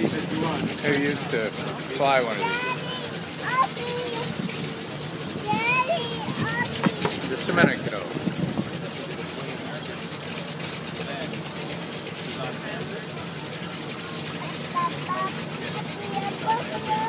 Who used to fly one of these? Just a minute ago. Papa,